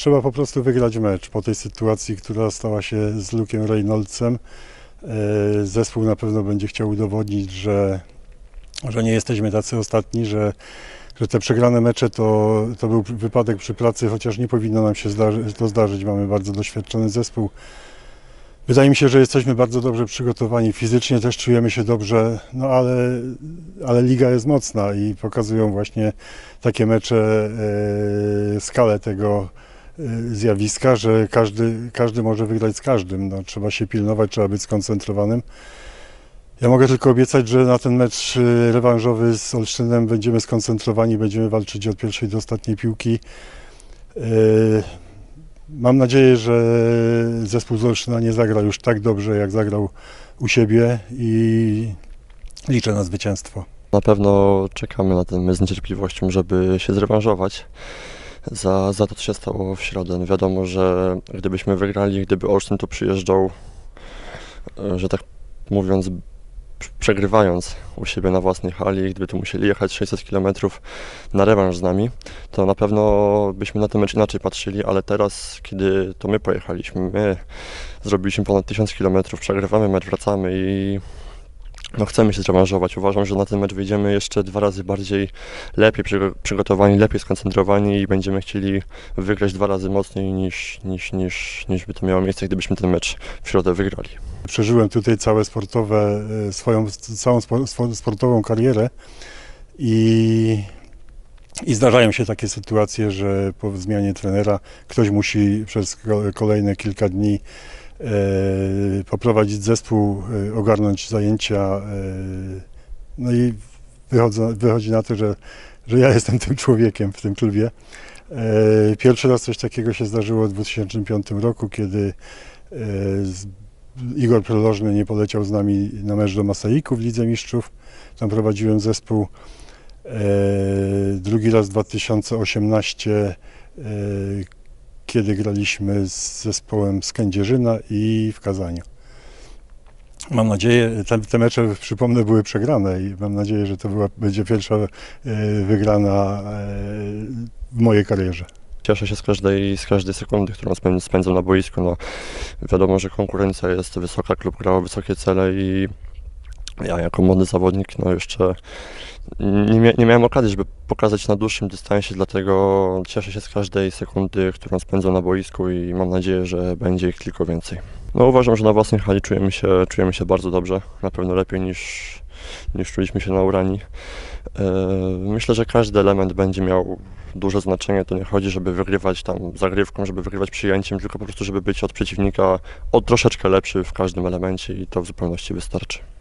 Trzeba po prostu wygrać mecz po tej sytuacji, która stała się z Luke'em Reynoldsem. Zespół na pewno będzie chciał udowodnić, że nie jesteśmy tacy ostatni, że te przegrane mecze to był wypadek przy pracy, chociaż nie powinno nam się to zdarzyć. Mamy bardzo doświadczony zespół. Wydaje mi się, że jesteśmy bardzo dobrze przygotowani. Fizycznie też czujemy się dobrze, no ale liga jest mocna i pokazują właśnie takie mecze skalę tego zjawiska, że każdy może wygrać z każdym. No, trzeba się pilnować, trzeba być skoncentrowanym. Ja mogę tylko obiecać, że na ten mecz rewanżowy z Olsztynem będziemy skoncentrowani, będziemy walczyć od pierwszej do ostatniej piłki. Mam nadzieję, że zespół z Olsztyna nie zagra już tak dobrze, jak zagrał u siebie i liczę na zwycięstwo. Na pewno czekamy na ten mecz z niecierpliwością, żeby się zrewanżować za to, co się stało w środę. No wiadomo, że gdybyśmy wygrali, gdyby Olsztyn tu przyjeżdżał, że tak mówiąc, przegrywając u siebie na własnej hali, gdyby tu musieli jechać 600 km na rewanż z nami, to na pewno byśmy na ten mecz inaczej patrzyli, ale teraz, kiedy to my pojechaliśmy, my zrobiliśmy ponad 1000 km, przegrywamy mecz, wracamy i no chcemy się zrewanżować. Uważam, że na ten mecz wyjdziemy jeszcze 2 razy lepiej przygotowani, lepiej skoncentrowani i będziemy chcieli wygrać 2 razy mocniej niż by to miało miejsce, gdybyśmy ten mecz w środę wygrali. Przeżyłem tutaj całą sportową karierę i zdarzają się takie sytuacje, że po zmianie trenera ktoś musi przez kolejne kilka dni poprowadzić zespół, ogarnąć zajęcia, no i wychodzi na to, że ja jestem tym człowiekiem w tym klubie. Pierwszy raz coś takiego się zdarzyło w 2005 roku, kiedy Igor Prelożny nie poleciał z nami na mecz do Masaiku w Lidze Mistrzów. Tam prowadziłem zespół. Drugi raz w 2018, kiedy graliśmy z zespołem z Kędzierzyna i w Kazaniu. Mam nadzieję, te mecze, przypomnę, były przegrane i mam nadzieję, że to będzie pierwsza wygrana w mojej karierze. Cieszę się z każdej sekundy, którą spędzam na boisku. No, wiadomo, że konkurencja jest wysoka, klub grał wysokie cele i ja jako młody zawodnik no jeszcze nie miałem okazji, żeby pokazać na dłuższym dystansie, dlatego cieszę się z każdej sekundy, którą spędzam na boisku i mam nadzieję, że będzie ich tylko więcej. No, uważam, że na własnej hali czujemy się bardzo dobrze, na pewno lepiej niż czuliśmy się na Uranii. Myślę, że każdy element będzie miał duże znaczenie. To nie chodzi, żeby wygrywać tam zagrywką, żeby wygrywać przyjęciem, tylko po prostu, żeby być od przeciwnika troszeczkę lepszy w każdym elemencie i to w zupełności wystarczy.